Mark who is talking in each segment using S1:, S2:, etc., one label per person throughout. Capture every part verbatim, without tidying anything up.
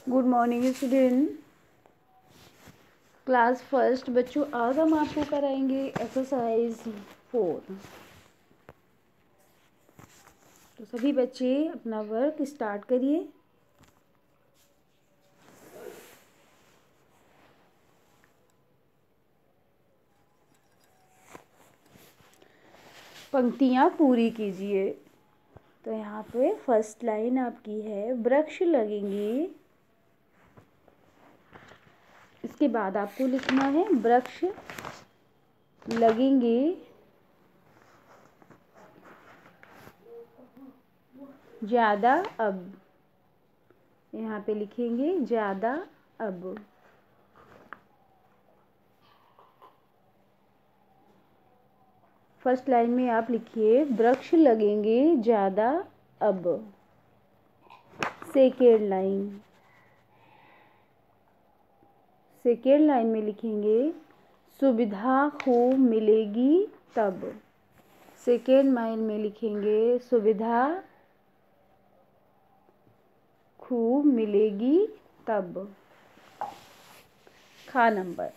S1: Good morning student. Class first बच्चों, आज हम आपको कराएंगे एक्सरसाइज फोर। तो सभी बच्चे अपना वर्क स्टार्ट करिए। पंक्तियाँ पूरी कीजिए। तो यहाँ पे फर्स्ट लाइन आपकी है, वृक्ष लगेंगे। इसके बाद आपको लिखना है, वृक्ष लगेंगे ज़्यादा अब। यहाँ पे लिखेंगे ज़्यादा अब। फर्स्ट लाइन में आप लिखिए, वृक्ष लगेंगे ज़्यादा अब। सेकेंड लाइन सेकेंड लाइन में लिखेंगे, सुविधा खूब मिलेगी तब। सेकेंड लाइन में लिखेंगे, सुविधा खूब मिलेगी तब। खा नंबर,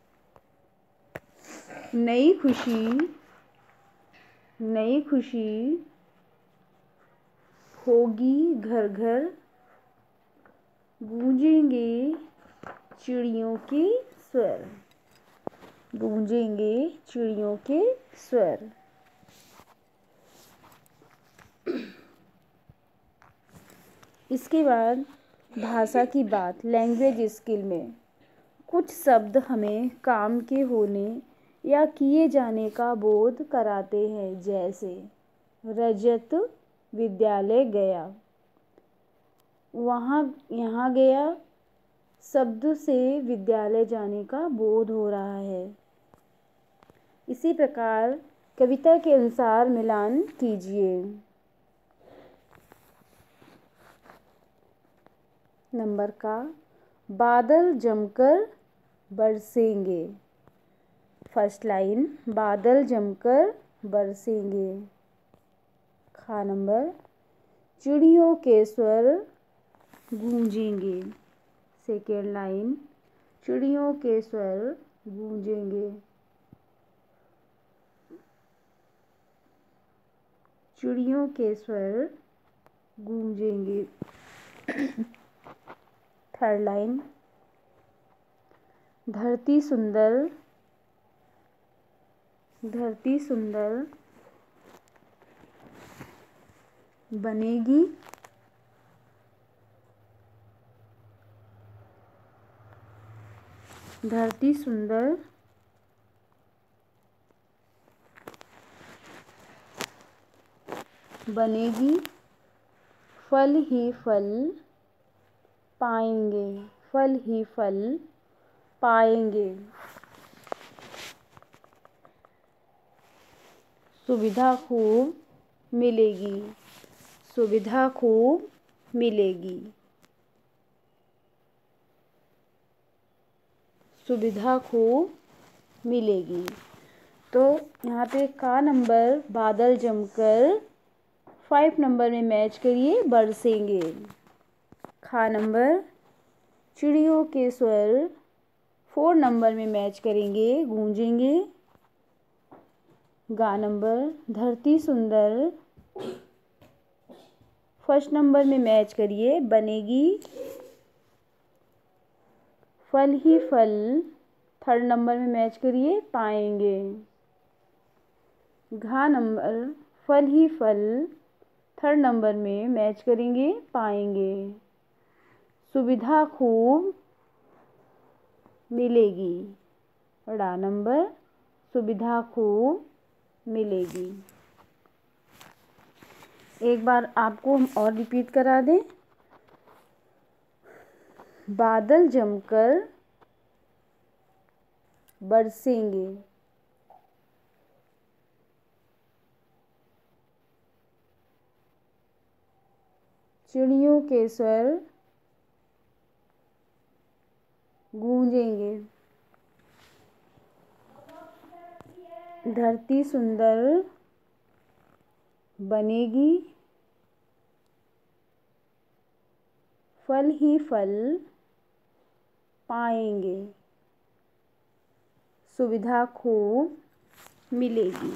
S1: नई खुशी नई खुशी होगी घर घर, गूंजेंगे चिड़ियों के स्वर। गूंजेंगे चिड़ियों के स्वर। इसके बाद भाषा की बात, लैंग्वेज स्किल में कुछ शब्द हमें काम के होने या किए जाने का बोध कराते हैं, जैसे रजत विद्यालय गया, वहाँ यहाँ गया शब्द से विद्यालय जाने का बोध हो रहा है। इसी प्रकार कविता के अनुसार मिलान कीजिए। नंबर का, बादल जमकर बरसेंगे। फर्स्ट लाइन, बादल जमकर बरसेंगे। खा नंबर, चिड़ियों के स्वर गूंजेंगे। सेकेंड लाइन, चिड़ियों के स्वर गूंजेंगे। चिड़ियों के स्वर गूंजेंगे। थर्ड लाइन, धरती सुंदर धरती सुंदर बनेगी। धरती सुंदर बनेगी, फल ही फल पाएंगे। फल ही फल पाएंगे। सुविधा खूब मिलेगी। सुविधा खूब मिलेगी। सुविधा खूब मिलेगी। तो यहाँ पे का नंबर बादल जमकर फाइव नंबर में मैच करिए, बरसेंगे। खा नंबर चिड़ियों के स्वर फोर नंबर में मैच करेंगे, गूंजेंगे। गा नंबर धरती सुंदर फर्स्ट नंबर में मैच करिए, बनेगी। फल ही फल थर्ड नंबर में मैच करिए, पाएंगे। घा नंबर फल ही फल थर्ड नंबर में मैच करेंगे, पाएंगे। सुविधा खूब मिलेगी। ड़ा नंबर सुविधा खूब मिलेगी। एक बार आपको हम और रिपीट करा दें, बादल जमकर बरसेंगे। चिड़ियों के स्वर गूंजेंगे। धरती सुंदर बनेगी, फल ही फल पाएंगे, सुविधा खूब मिलेगी।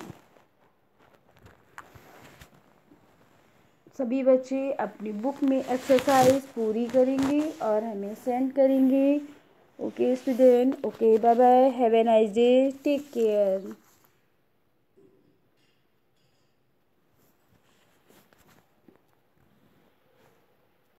S1: सभी बच्चे अपनी बुक में एक्सरसाइज पूरी करेंगे और हमें सेंड करेंगे। Okay student, okay, bye bye, have a nice day, take care.